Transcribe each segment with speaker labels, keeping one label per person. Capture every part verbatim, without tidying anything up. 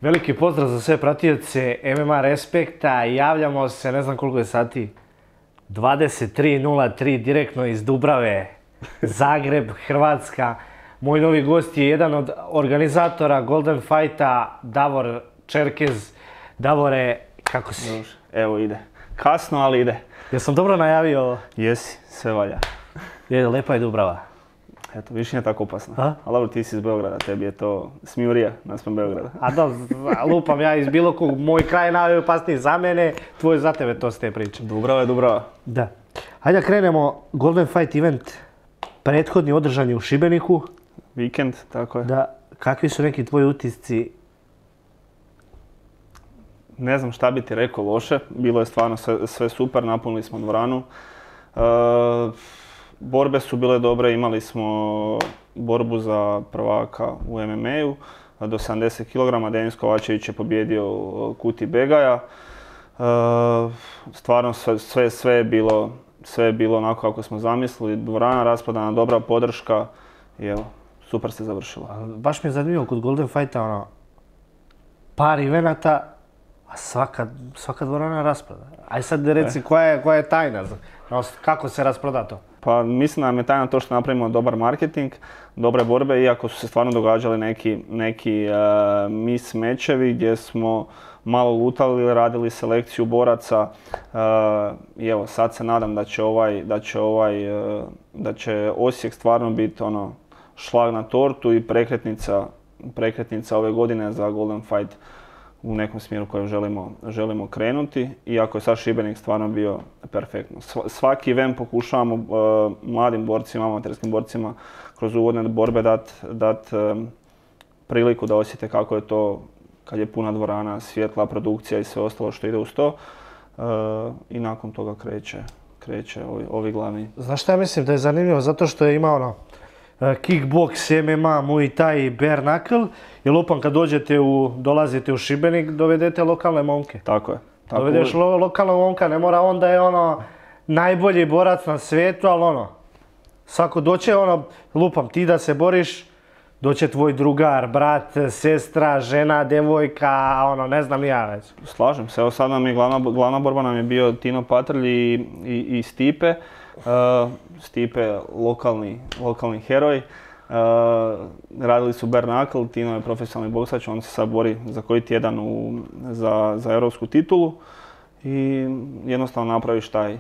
Speaker 1: Veliki pozdrav za sve pratioce M M A Respekta. Javljamo se, ne znam koliko je sati, dvadeset tri nula tri direktno iz Dubrave, Zagreb, Hrvatska. Moj novi gost je jedan od organizatora Golden Fighta, Davor Čerkez. Davore, kako si?
Speaker 2: Dobro. Evo ide. Kasno, ali ide.
Speaker 1: Jesam dobro najavio?
Speaker 2: Jesi, sve valja.
Speaker 1: Je, lepa je Dubrava.
Speaker 2: Eto, više nije tako opasno.
Speaker 1: A?
Speaker 2: Ali dobro, ti si iz Beograda, tebi je to smijurija naspram Beograda.
Speaker 1: A da, lupam ja iz bilo kog, moj kraj je najopasniji za mene, tvoj za tebe, to s te priče.
Speaker 2: Dubrava je Dubrava.
Speaker 1: Da. Hajde da krenemo, Golden Fight event, prethodni održan je u Šibeniku.
Speaker 2: Vikend, tako je.
Speaker 1: Da, kakvi su neki tvoji utisci?
Speaker 2: Ne znam šta bi ti rekao loše, bilo je stvarno sve, sve super, napunili smo dvoranu. E, borbe su bile dobre, imali smo borbu za prvaka u M M A-u do sedamdeset kilograma, Denis Kovačević je pobijedio Kuti Begaja. E, stvarno sve, sve, sve, je bilo, sve je bilo onako kako smo zamislili, dvorana rasprodana, dobra podrška i evo, super se završilo.
Speaker 1: Baš mi je zanimljivo kod Golden Fighta, ono, par evenata, a svaka, svaka dvorana rasproda. Aj sad reci e. koja, je, koja je tajna, kako se rasproda to?
Speaker 2: Pa mislim da nam je tajna to što napravimo dobar marketing, dobre borbe, iako su se stvarno događali neki, neki uh, mis mečevi gdje smo malo lutali, radili selekciju boraca. Uh, I evo, sad se nadam da će ovaj, da će ovaj, uh, da će Osijek stvarno biti ono šlag na tortu i prekretnica, prekretnica ove godine za Golden Fight u nekom smjeru kojem želimo, želimo krenuti, iako je sad Šibenik stvarno bio perfektno. Svaki event pokušavamo uh, mladim borcima, amaterskim borcima kroz uvodne borbe dati dat, um, priliku da osjete kako je to kad je puna dvorana, svjetla, produkcija i sve ostalo što ide uz to. Uh, I nakon toga kreće, kreće ovi, ovi glavni.
Speaker 1: Znaš šta ja mislim da je zanimljivo? Zato što je imao ono, kickbox, M M A, Muay Thai, bare knuckle. I lupam kad dođete u, dolazite u Šibenik, dovedete lokalne momke.
Speaker 2: Tako je. Tako
Speaker 1: Dovedeš lo, lokalnog momka, ne mora on da je ono najbolji borac na svijetu, ali ono, svako doće ono, lupam ti da se boriš, doće tvoj drugar, brat, sestra, žena, devojka, ono, ne znam ni ja već.
Speaker 2: Slažem se, evo sad nam je glavna, glavna borba nam je bio Tino Patrlj i, i, i Stipe. Uh, Stipe lokalni, lokalni heroj. Uh, radili su bare knuckle, Tino je profesionalni boksač, on se sad bori za koji tjedan u, za, za europsku titulu. I jednostavno napraviš taj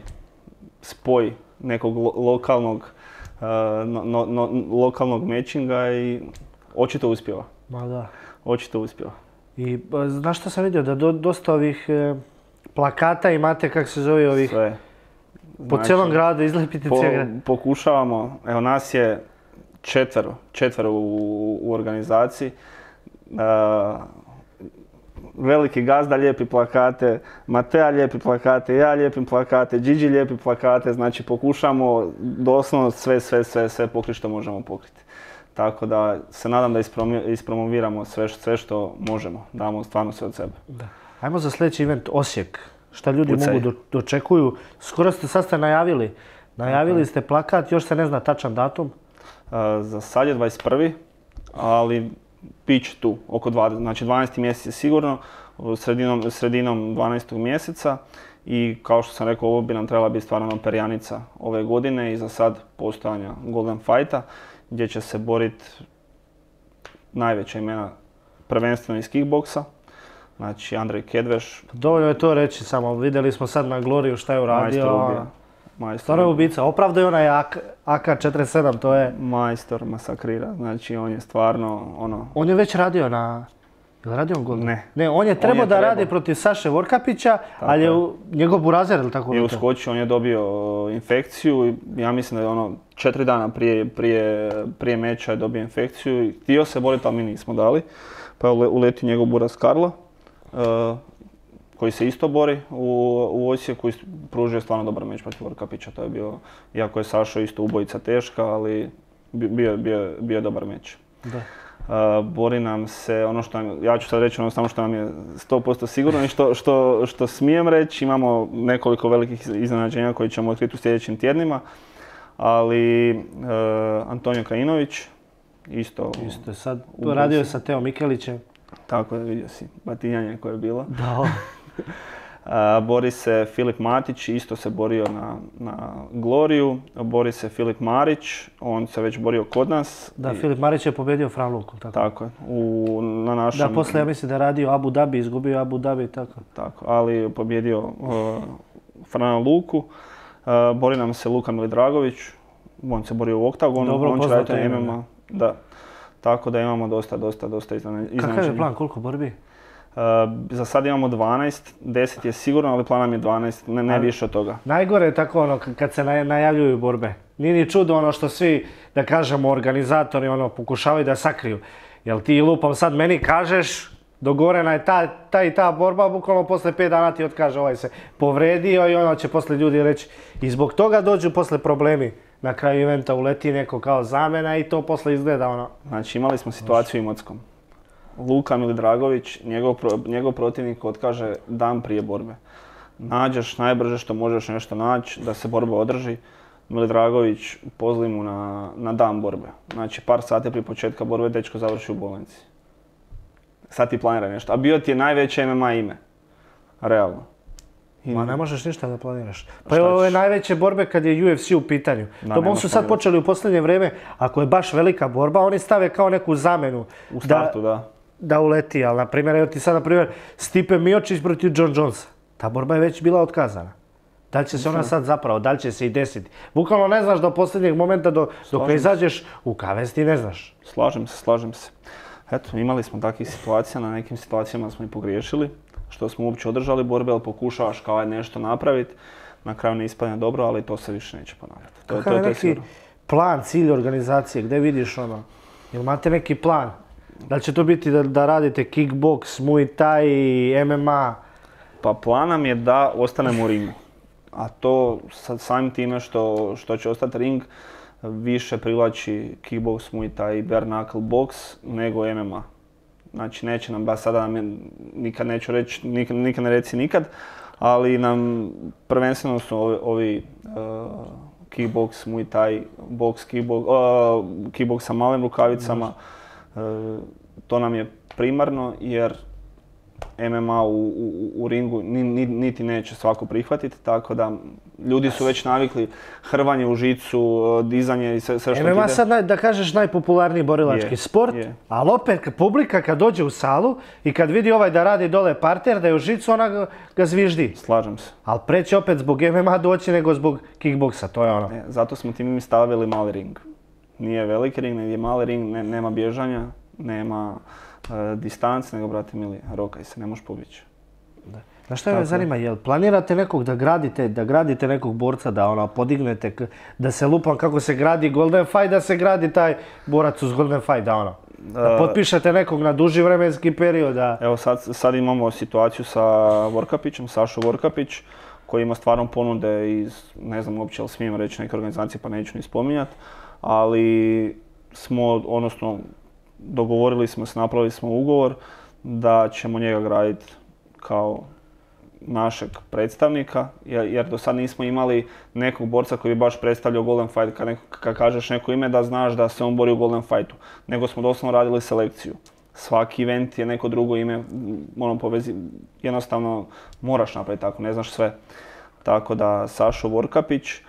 Speaker 2: spoj nekog lo, lokalnog, uh, no, no, no, lokalnog matchinga i očito uspjeva.
Speaker 1: Ma da.
Speaker 2: Očito uspjeva.
Speaker 1: I znaš što sam vidio, da do, dosta ovih eh, plakata imate, kako se zove ovih...
Speaker 2: Sve.
Speaker 1: Po
Speaker 2: Znači,
Speaker 1: cijelom gradu, izlepite
Speaker 2: po,
Speaker 1: cijel grad.
Speaker 2: Pokušavamo, evo nas je četvero, četvero u, u organizaciji. Uh, veliki gazda lijepi plakate, Matea lijepi plakate, ja lijepim plakate, Gigi lijepi plakate, znači pokušamo doslovno sve, sve, sve, sve pokriti što možemo pokriti. Tako da se nadam da ispromoviramo sve, sve što možemo, damo stvarno sve od sebe.
Speaker 1: Da. Ajmo za sljedeći event Osijek. Šta ljudi
Speaker 2: Pucaj.
Speaker 1: mogu do, dočekuju. Skoro ste sad ste najavili. Najavili ste plakat, još se ne zna tačan datum.
Speaker 2: Uh, za sad je dvadeset prvi ali bit će tu, oko dvadeset, znači dvanaesti mjesec je sigurno, sredinom, sredinom dvanaestog mjeseca. I kao što sam rekao, ovo bi nam trebala biti stvarno perjanica ove godine i za sad postojanja Golden Fighta, gdje će se boriti najveća imena prvenstveno iz kickboksa. Znači Andrej Kedveš.
Speaker 1: Dovoljno je to reći samo, vidjeli smo sad na Gloriju šta je uradio.
Speaker 2: Majstor ubija. Majstor
Speaker 1: stvarno je ubica, opravda je onaj A K četrdeset sedam, to je...
Speaker 2: Majstor masakrira, znači on je stvarno ono...
Speaker 1: On je već radio na... Je li radio on Golden?
Speaker 2: Ne.
Speaker 1: Ne, on je trebao da
Speaker 2: trebao.
Speaker 1: radi protiv Saše Vorkapića, ali je u, njegov burazer, ili tako?
Speaker 2: Je uskočio, on je dobio infekciju i ja mislim da je ono četiri dana prije, prije, prije meča je dobio infekciju i htio se boriti, ali mi nismo dali. Pa je uletio njegov buraz Karlo. Uh, koji se isto bori u, u Osijeku i pružio stvarno dobar meč protiv Vorkapića. To je bio, iako je Sašo isto ubojica teška, ali bio, bio, bio je dobar meč.
Speaker 1: Da.
Speaker 2: Uh, bori nam se, ono što nam, ja ću sad reći ono samo što nam je sto posto sigurno i što, što, što smijem reći, imamo nekoliko velikih iznenađenja koji ćemo otkriti u sljedećim tjednima, ali uh, Antonio Krajinović isto...
Speaker 1: Isto je sad, radio je sa Teo Mikelićem.
Speaker 2: Tako da vidio si batinjanje koje je bilo.
Speaker 1: Da.
Speaker 2: Uh, bori se Filip Matić, isto se borio na, na Gloriju. Bori se Filip Marić, on se već borio kod nas.
Speaker 1: Da,
Speaker 2: I,
Speaker 1: Filip Marić je pobjedio Fran Luku, tako.
Speaker 2: Tako je, u, na našem...
Speaker 1: Da, poslije ja mislim da je radio Abu Dhabi, izgubio Abu Dhabi, tako.
Speaker 2: Tako, ali je pobjedio uh, Frana Luku. Uh, bori nam se Luka Milidragović, on se borio u Oktagonu,
Speaker 1: Dobro,
Speaker 2: on će raditi
Speaker 1: poznato
Speaker 2: M
Speaker 1: ime.
Speaker 2: M A. Da. Tako da imamo dosta, dosta, dosta iznenađenja.
Speaker 1: Kakav je plan, koliko borbi?
Speaker 2: Uh, za sad imamo dvanaest, deset je sigurno, ali plan nam je dvanaest, ne, ne
Speaker 1: Ali-
Speaker 2: više od toga.
Speaker 1: Najgore je tako ono k- kad se naj- najavljuju borbe. Nije ni čudo ono što svi, da kažemo, organizatori ono pokušavaju da sakriju. Jel ti lupom sad meni kažeš dogovorena je ta, ta i ta borba, bukvalno posle pet dana ti otkaže ovaj se povredio i ono će posle ljudi reći. I zbog toga dođu posle problemi. Na kraju eventa uleti neko kao zamena i to posle izgleda ono.
Speaker 2: Znači imali smo situaciju u Imotskom. Luka Milidragović, njegov, pro, njegov protivnik otkaže dan prije borbe. Nađeš najbrže što možeš nešto naći da se borba održi. Milidragović pozli mu na, na dan borbe. Znači par sati prije početka borbe dečko završi u bolnici. Sad ti planira nešto. A bio ti je najveće M M A ime. Realno. I-
Speaker 1: Ma ne možeš ništa da planiraš. Pa
Speaker 2: šta
Speaker 1: evo ove
Speaker 2: ćeš?
Speaker 1: najveće borbe kad je U F C u pitanju.
Speaker 2: Da,
Speaker 1: To
Speaker 2: nemaš
Speaker 1: su sad
Speaker 2: planirati.
Speaker 1: počeli u posljednje vrijeme, ako je baš velika borba, oni stave kao neku zamenu.
Speaker 2: U startu, da.
Speaker 1: Da uleti, ali na primjer, evo ti sad na primjer Stipe Miocić protiv John Jonesa. Ta borba je već bila otkazana. Da li će se ona sad zapravo, da li će se i desiti? Bukvalno ne znaš do posljednjeg momenta do, dok
Speaker 2: Slažem
Speaker 1: ne
Speaker 2: se.
Speaker 1: izađeš u kavez ti ne znaš.
Speaker 2: Slažem se, slažem se. Eto, imali smo takvih situacija, na nekim situacijama smo i pogriješili, što smo uopće održali borbe, ali pokušavaš kao aj nešto napraviti, na kraju ne ispadne dobro, ali to se više neće ponavljati. To,
Speaker 1: Kakav
Speaker 2: to,
Speaker 1: je
Speaker 2: to je
Speaker 1: neki
Speaker 2: sigurno.
Speaker 1: plan, cilj organizacije, gdje vidiš ono? Jel imate neki plan? Da li će to biti da, da radite kickbox, muay thai, M M A?
Speaker 2: Pa plan nam je da ostanemo u ringu, a to sa samim time što, što će ostati ring više privlači kickbox, muay thai, bare knuckle box nego M M A. Znači neće nam, ba sada nam je, nikad neću reći, nikad, nikad ne reci nikad, ali nam prvenstveno su ovi, ovi uh, kickbox, muay thai, box, kickbox, uh, kickbox sa malim rukavicama, uh, to nam je primarno jer M M A u, u, u ringu ni, ni, niti neće svako prihvatiti, tako da ljudi su već navikli hrvanje u žicu, dizanje i sve, sve što ti
Speaker 1: M M A
Speaker 2: ide.
Speaker 1: sad, naj, da kažeš, najpopularniji borilački
Speaker 2: Je,
Speaker 1: sport,
Speaker 2: je.
Speaker 1: ali opet kad publika kad dođe u salu i kad vidi ovaj da radi dole parter, da je u žicu, ona ga, ga zviždi.
Speaker 2: Slažem se.
Speaker 1: Ali preće opet zbog M M A doći nego zbog kickboksa, to je ono.
Speaker 2: E, zato smo tim stavili mali ring. Nije veliki ring, nego je mali ring, ne, nema bježanja, nema e, distance, nego brate mili, rokaj se, ne možeš pobjeći.
Speaker 1: Znaš šta me
Speaker 2: Tako.
Speaker 1: zanima, jel planirate nekog da gradite, da gradite nekog borca, da ono podignete, k- da se lupam kako se gradi Golden Fight, da se gradi taj borac uz Golden Fight, da ono. Da
Speaker 2: E,
Speaker 1: potpišete nekog na duži vremenski period, da...
Speaker 2: Evo sad, sad imamo situaciju sa Vorkapićem, Sašo Vorkapić, koji ima stvarno ponude iz, ne znam uopće, ali smijem reći neke organizacije pa neću ni spominjati, ali smo, odnosno, dogovorili smo se, napravili smo ugovor da ćemo njega graditi kao našeg predstavnika, jer, jer do sad nismo imali nekog borca koji bi baš predstavljao Golden Fight, kad, neko, kad kažeš neko ime da znaš da se on bori u Golden Fightu, nego smo doslovno radili selekciju. Svaki event je neko drugo ime, ono povezi, jednostavno moraš napraviti tako, ne znaš sve. Tako da Sašo Vorkapić, e,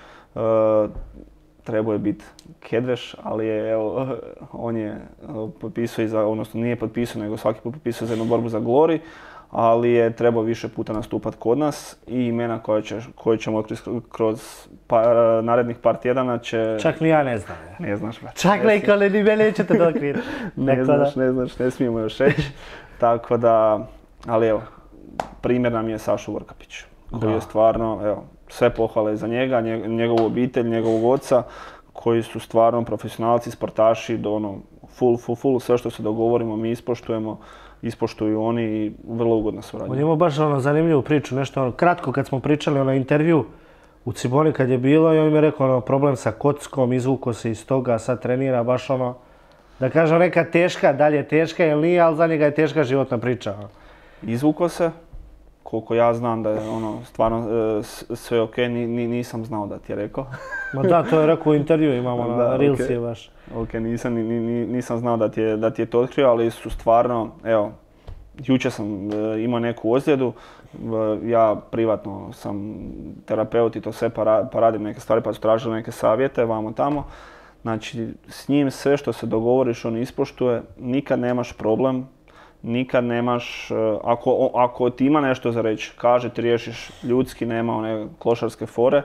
Speaker 2: trebao je biti Kedveš, ali je, evo, on je potpisao, i za, odnosno nije potpisao, nego svaki put potpisao za jednu borbu za Glory, ali je trebao više puta nastupati kod nas i imena koje, će, koje ćemo otkriti kroz pa, narednih par tjedana će...
Speaker 1: Čak ni ja ne znam. Ja.
Speaker 2: Ne znaš, brate.
Speaker 1: Čak
Speaker 2: Ne
Speaker 1: neko ni me nećete da otkriti.
Speaker 2: Ne
Speaker 1: Neko
Speaker 2: znaš,
Speaker 1: da.
Speaker 2: ne znaš, ne smijemo još reći. Tako da, ali evo, primjer nam je Sašo Vorkapić, koji
Speaker 1: Da.
Speaker 2: je stvarno, evo, sve pohvale za njega, nje- njegovu obitelj, njegovog oca, koji su stvarno profesionalci, sportaši, do ono, full, full, full, sve što se dogovorimo mi ispoštujemo, ispoštuju oni i vrlo ugodna
Speaker 1: On
Speaker 2: suradnja.
Speaker 1: je imao baš ono zanimljivu priču, nešto ono, kratko kad smo pričali ono intervju u Ciboni kad je bilo i on mi je rekao ono, problem sa kockom, izvuko se iz toga, sad trenira baš ono, da kažem neka teška, da li je teška ili nije, ali za njega je teška životna priča. ono.
Speaker 2: Izvuko se, koliko ja znam da je ono, stvarno e, s- sve ok, ni, ni- nisam znao da ti je rekao.
Speaker 1: Ma da, to je rekao u intervju, imamo
Speaker 2: Da,
Speaker 1: na Reels
Speaker 2: ok.
Speaker 1: je baš.
Speaker 2: Ok, nisam, ni- ni- nisam znao da ti, je, da ti je to otkrio, ali su stvarno, evo, jučer sam e, imao neku ozljedu, e, ja privatno sam terapeut i to sve pa, ra, pa radim neke stvari, pa su tražili neke savjete, vamo tamo. Znači, s njim sve što se dogovoriš, on ispoštuje, nikad nemaš problem, nikad nemaš, ako, ako ti ima nešto za reći, kaže ti riješiš ljudski, nema one klošarske fore.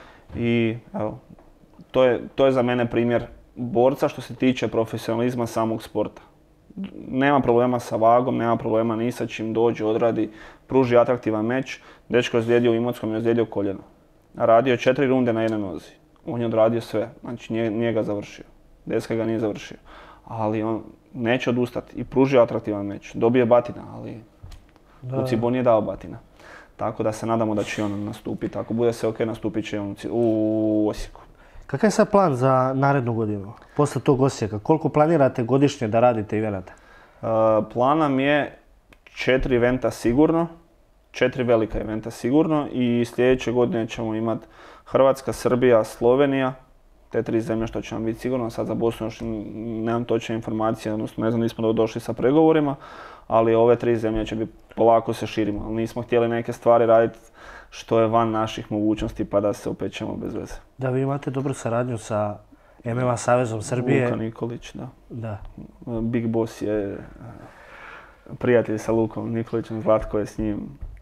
Speaker 2: I evo, to je, to je za mene primjer borca što se tiče profesionalizma samog sporta. Nema problema sa vagom, nema problema ni sa čim, dođe, odradi, pruži atraktivan meč. Dečko je ozlijedio u Imotskom i ozlijedio koljeno. Radio je četiri runde na jednoj nozi. On je odradio sve, znači nije, nije ga završio. Deska ga nije završio. Ali on neće odustati i pružio atraktivan meč. Dobije batina, ali da. U Cibo nije dao batina. Tako da se nadamo da će on nastupiti. Ako bude se ok, nastupit će on u Osijeku.
Speaker 1: Kakav je sad plan za narednu godinu? Posle tog Osijeka, koliko planirate godišnje da radite eventa?
Speaker 2: Uh, plan nam je četiri eventa sigurno. Četiri velika eventa sigurno i sljedeće godine ćemo imati Hrvatska, Srbija, Slovenija. Te tri zemlje što će nam biti sigurno. Sad za Bosnu još nemam točne informacije, odnosno ne znam, nismo došli sa pregovorima, ali ove tri zemlje će biti, polako se širimo. Ali nismo htjeli neke stvari raditi što je van naših mogućnosti pa da se opećemo bez veze.
Speaker 1: Da, vi imate dobru saradnju sa M M A Savezom Srbije.
Speaker 2: Luka Nikolić, da.
Speaker 1: Da.
Speaker 2: Big Boss je prijatelj sa Lukom Nikolićem, Zlatko je s njim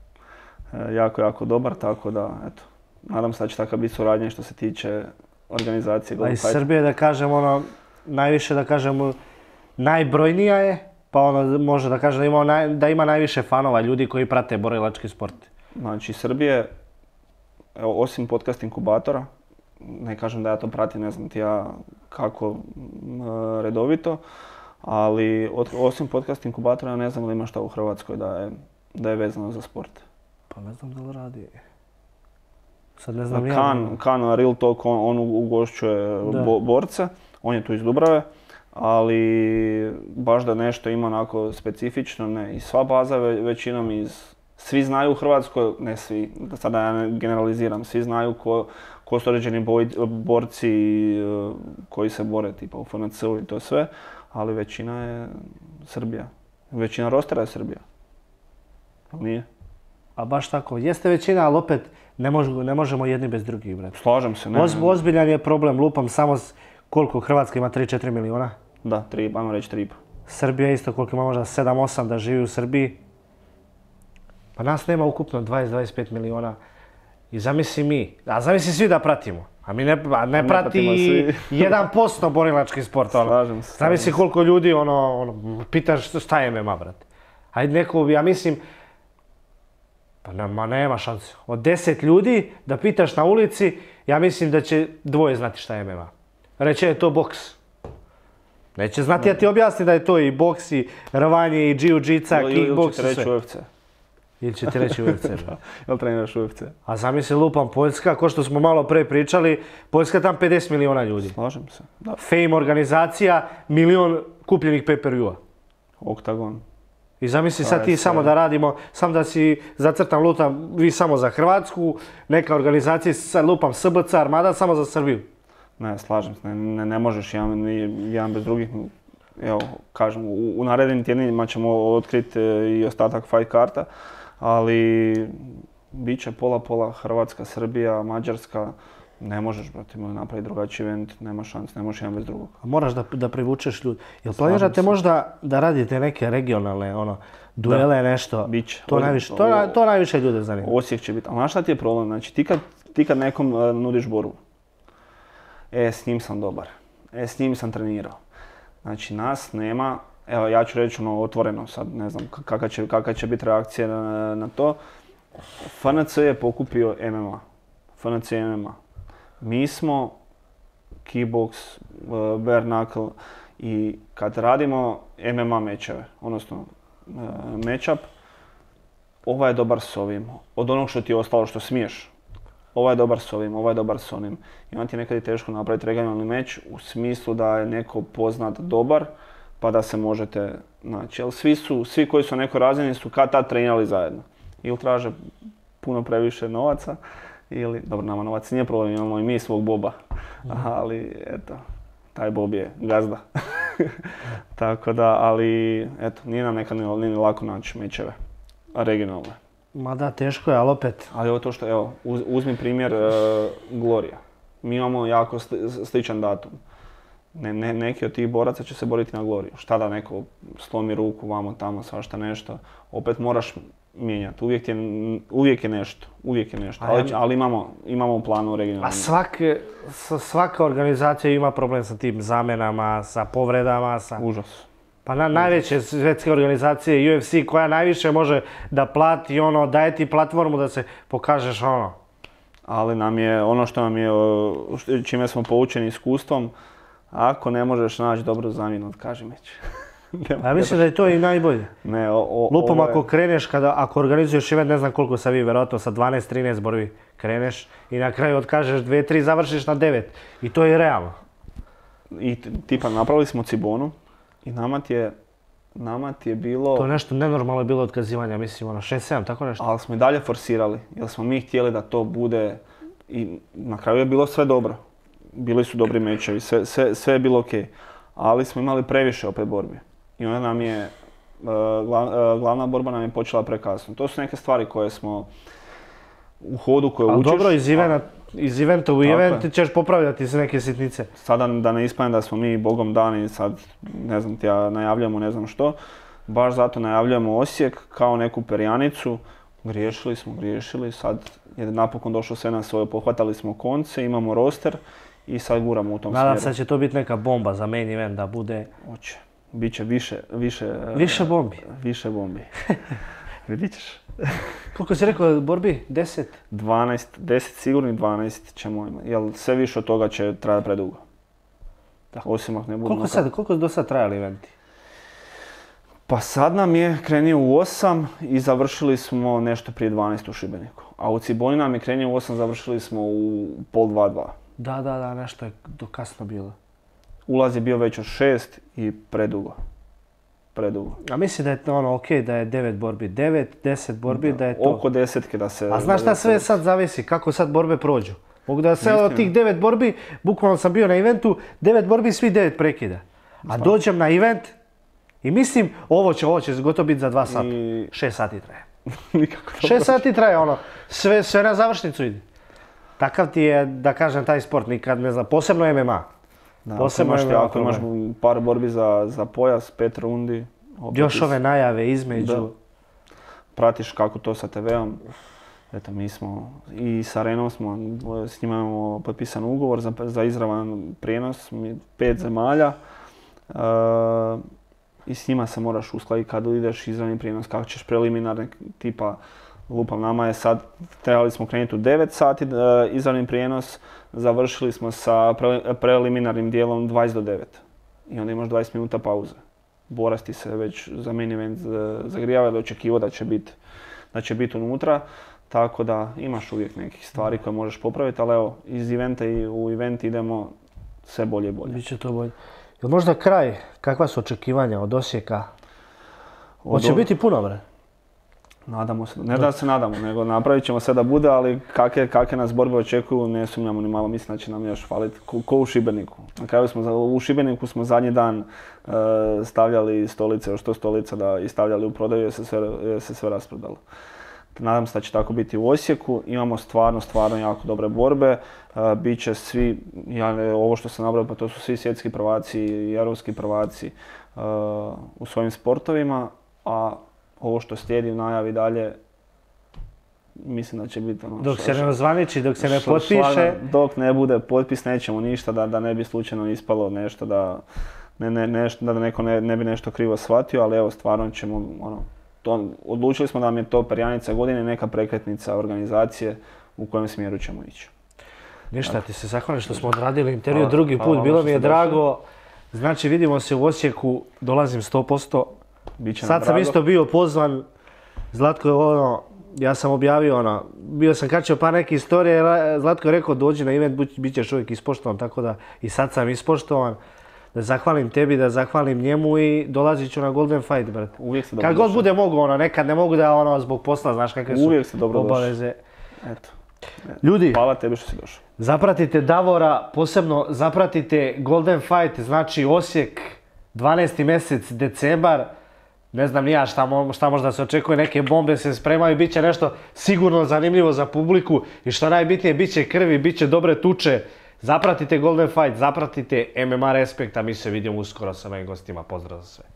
Speaker 2: jako, jako dobar, tako da, eto, nadam se da će takav biti suradnja što se tiče organizacije.
Speaker 1: A iz Srbije, da kažem, ono, najviše, da kažem, najbrojnija je, pa ono, može da kažem da ima, naj, da ima najviše fanova, ljudi koji prate borilački sport.
Speaker 2: Znači, Srbije, evo, osim podcast inkubatora, ne kažem da ja to pratim, ne znam ti ja kako redovito, ali od, osim podcast inkubatora ja ne znam da ima šta u Hrvatskoj da je, da je vezano za sport.
Speaker 1: Pa ne znam da li radi. Sad ne znam
Speaker 2: Kan, ja. Kan Real Talk, on, on ugošćuje bo, borce, on je tu iz Dubrave, ali baš da nešto ima onako specifično, ne. I sva baza ve, većinom iz, svi znaju u Hrvatskoj, ne svi, da sada ja ne generaliziram, svi znaju ko, ko su određeni boj, borci koji se bore, tipa u F N C-u i to sve, ali većina je Srbija. Većina rostera je Srbija. Ali nije.
Speaker 1: A baš tako, jeste većina, ali opet ne, mož, ne možemo jedni bez drugih, brate.
Speaker 2: Slažem se, ne.
Speaker 1: Oz, ozbiljan je problem, lupam samo koliko Hrvatska ima, tri četiri miliona?
Speaker 2: Da, tri, ajmo reći tri.
Speaker 1: Srbija isto koliko ima, možda sedam osam da živi u Srbiji. Pa nas nema ukupno dvadeset do dvadeset pet miliona. I zamisli mi, a zamisli svi da pratimo. A mi ne, a ne, ne prati jedan posto borilački sport. Ono.
Speaker 2: Slažem se.
Speaker 1: Zamisli koliko ljudi, ono, ono pitaš šta je M M A, brate. Ajde neko, ja mislim, pa nema, nema šanse. Od deset ljudi da pitaš na ulici, ja mislim da će dvoje znati šta je M M A. Reće je to boks. Neće znati, ja ti objasni da je to i boks, i rvanje, i jiu-jitsa, kickboks i sve.
Speaker 2: U F C.
Speaker 1: Ili će ti reći U F C.
Speaker 2: Jel treniraš U F C?
Speaker 1: A zamisli lupam Poljska, ko što smo malo pre pričali, Poljska tam pedeset miliona ljudi.
Speaker 2: Slažem se. Da.
Speaker 1: Fame organizacija, milion kupljenih pay-per-view-a.
Speaker 2: Oktagon.
Speaker 1: I zamisli sad ti samo da radimo, sam da si zacrtam lutam, vi samo za Hrvatsku, neka organizacija, sad lupam S B C, Armada, samo za Srbiju.
Speaker 2: Ne, slažem se, ne, ne, ne možeš jedan, jedan bez drugih. Evo, kažem, u, u narednim tjednima ćemo otkriti i ostatak fight karta, ali bit će pola-pola Hrvatska, Srbija, Mađarska. Ne možeš, brate, napraviti drugačiji event, nema šans, ne možeš jedan bez drugog.
Speaker 1: A moraš da, da privučeš ljudi. Jel planirate možda da radite neke regionalne, ono, duele, da, nešto?
Speaker 2: Biće.
Speaker 1: To, najviše, to, to najviše ljude zanima.
Speaker 2: Osijek će biti. Ali znaš šta ti je problem? Znači, ti kad, ti kad nekom uh, nudiš borbu, e, s njim sam dobar, e, s njim sam trenirao. Znači, nas nema, evo, ja ću reći ono otvoreno sad, ne znam kakva će, kakva će biti reakcija na, na to. F N C je pokupio M M A. F N C M M A. Mi smo kickbox, uh, bare knuckle i kad radimo M M A mečeve, odnosno uh, matchup, ovaj je dobar s ovim. Od onog što ti je ostalo što smiješ, ovaj je dobar s ovim, ovaj je dobar s onim. I onda ti je nekad i teško napraviti regionalni meč u smislu da je neko poznat dobar pa da se možete naći. Jer svi, su, svi koji su na nekoj razini su kad tad trenirali zajedno. Ili traže puno previše novaca, ili, dobro, nama novac nije problem, imamo i mi svog Boba, ali eto, taj Bob je gazda. Tako da, ali eto, nije nam nekad ni, ni lako naći mečeve regionalne.
Speaker 1: Ma da, teško je, ali opet.
Speaker 2: Ali ovo to što, evo, uz, uzmi primjer uh, Glorija. Mi imamo jako sli, sličan datum. Ne, ne, neki od tih boraca će se boriti na Gloriju. Šta da neko slomi ruku, vamo, tamo, svašta nešto. Opet moraš mijenjati. Uvijek je, uvijek je nešto. Uvijek je nešto. Ali, ali imamo, imamo u planu regionalno.
Speaker 1: A svake, svaka organizacija ima problem sa tim zamenama, sa povredama. Sa...
Speaker 2: Užas.
Speaker 1: Pa na, najveće svjetske organizacije, U F C, koja najviše može da plati, ono, daje ti platformu da se pokažeš, ono.
Speaker 2: Ali nam je, ono što nam je, čime smo poučeni iskustvom, ako ne možeš naći dobru zamjenu, otkaži meč.
Speaker 1: Ja mislim da je to i najbolje.
Speaker 2: Ne, o, o,
Speaker 1: Lupom
Speaker 2: je...
Speaker 1: ako kreneš, kada, ako organizuješ event, ne znam koliko sa vi, vjerojatno sa dvanaest trinaest borbi kreneš i na kraju otkažeš dvije tri, završiš na devet. I to je realno.
Speaker 2: I tipa napravili smo Cibonu i nama ti je, nama ti je bilo...
Speaker 1: To nešto nenormalno je bilo otkazivanja, mislim ono šest sedam, tako nešto.
Speaker 2: Ali smo i dalje forsirali, jer smo mi htjeli da to bude i na kraju je bilo sve dobro. Bili su dobri mečevi, sve, sve, sve je bilo ok. Ali smo imali previše opet borbi. I onda nam je, uh, glav, uh, glavna borba nam je počela prekasno. To su neke stvari koje smo u hodu koje
Speaker 1: ali
Speaker 2: učiš.
Speaker 1: Dobro, iz, evena, iz eventa u event
Speaker 2: je.
Speaker 1: ćeš popravljati se neke sitnice.
Speaker 2: Sada da ne ispadne da smo mi bogom dani, sad ne znam ti ja najavljamo ne znam što. Baš zato najavljamo Osijek kao neku perjanicu. Griješili smo, griješili, sad je napokon došlo sve na svoje, pohvatali smo konce, imamo roster i sad guramo u tom
Speaker 1: Nadam
Speaker 2: smjeru.
Speaker 1: se da će to biti neka bomba za main event, da bude...
Speaker 2: Oće. Biće više, više...
Speaker 1: Više bombi.
Speaker 2: Više bombi. Vidit ćeš.
Speaker 1: Koliko si rekao borbi? deset?
Speaker 2: dvanaest, deset sigurno i dvanaest ćemo imati. Jer sve više od toga će trajati predugo. Osim ako ne budu...
Speaker 1: Koliko sad, koliko do sad trajali eventi?
Speaker 2: Pa sad nam je krenio u osam i završili smo nešto prije dvanaest u Šibeniku. A u Ciboni nam je krenio u osam, završili smo u pol dva, dva.
Speaker 1: Da, da, da, nešto je do kasno bilo.
Speaker 2: Ulaz je bio već od šest i predugo. Predugo.
Speaker 1: A mislim da je to ono ok, da je devet borbi, devet, deset borbi, da, da je to...
Speaker 2: Oko desetke da se...
Speaker 1: A znaš šta sve sad zavisi, kako sad borbe prođu? Mogu da sve od tih devet borbi, bukvalno sam bio na eventu, devet borbi, svi devet prekida. A dođem na event i mislim, ovo će, ovo će gotovo biti za dva sata. I... Šest sati traje.
Speaker 2: Nikako to
Speaker 1: Šest sati traje, ono, sve, sve na završnicu ide. Takav ti je, da kažem, taj sport, nikad ne znam, posebno M M A.
Speaker 2: Da, posebno ako imaš, ako imaš par borbi za, za pojas, pet rundi.
Speaker 1: Još ove najave između.
Speaker 2: Da. Pratiš kako to sa te veom. Eto, mi smo i sa Arenom smo, s njima imamo potpisan ugovor za, za izravan prijenos, pet zemalja. Uh, I s njima se moraš uskladiti kad ideš izravni prijenos, kako ćeš preliminarne tipa, lupam, nama je sad, trebali smo krenuti u devet sati uh, izravni prijenos, završili smo sa pre, preliminarnim dijelom dvadeset do devet. I onda imaš dvadeset minuta pauze. Borac ti se već za main event zagrijava ili očekivao da će biti da će biti unutra. Tako da imaš uvijek nekih stvari koje možeš popraviti, ali evo, iz eventa i u event idemo sve bolje i bolje.
Speaker 1: Biće to bolje. Jel možda kraj, kakva su očekivanja od Osijeka? Hoće od... biti puno, bre?
Speaker 2: Nadamo se, ne da se nadamo, nego napravit ćemo sve da bude, ali kakve, kakve nas borbe očekuju, ne sumnjamo ni malo, mislim da će nam još faliti, ko, ko u Šibeniku. Na kraju smo, u Šibeniku smo zadnji dan uh, stavljali stolice, još to stolica da i stavljali u prodaju jer se sve, jer se sve rasprodalo. Nadam se da će tako biti u Osijeku, imamo stvarno, stvarno jako dobre borbe, uh, bit će svi, ja, ovo što sam nabrao, pa to su svi svjetski prvaci i europski prvaci uh, u svojim sportovima, a ovo što slijedi u najavi dalje, mislim da će biti ono...
Speaker 1: Dok se ne ozvaniči, dok se ne potpiše...
Speaker 2: Dok ne bude potpis, nećemo ništa, da, da ne bi slučajno ispalo nešto, da, ne, ne, nešto, da neko ne, ne bi nešto krivo shvatio, ali evo, stvarno ćemo, ono, to, odlučili smo da nam je to perjanica godine, neka prekretnica organizacije u kojem smjeru ćemo ići.
Speaker 1: Ništa, dakle, ti se zahvalim što smo odradili intervju hvala, drugi put, hvala, bilo mi je drago. Došli. Znači, vidimo se u Osijeku, dolazim sto posto. Sad sam isto bio pozvan, Zlatko je ono, ja sam objavio ono, bio sam kačio pa neke istorije, Zlatko je rekao dođi na event, bit ćeš uvijek ispoštovan, tako da i sad sam ispoštovan. Da zahvalim tebi, da zahvalim njemu i dolazit ću na Golden Fight, brate.
Speaker 2: Uvijek se dobro
Speaker 1: kad god bude mogu, ono, nekad ne mogu da ono zbog posla, znaš kakve su
Speaker 2: uvijek se dobro
Speaker 1: obaveze.
Speaker 2: Eto.
Speaker 1: Ljudi,
Speaker 2: hvala tebi što si došao.
Speaker 1: Zapratite Davora, posebno zapratite Golden Fight, znači Osijek, dvanaesti mjesec, decembar, ne znam ni ja šta, mo- šta možda se očekuje, neke bombe se spremaju, bit će nešto sigurno zanimljivo za publiku i što najbitnije, bit će krvi, bit će dobre tuče. Zapratite Golden Fight, zapratite M M A Respekt, a mi se vidimo uskoro sa novim gostima. Pozdrav za sve.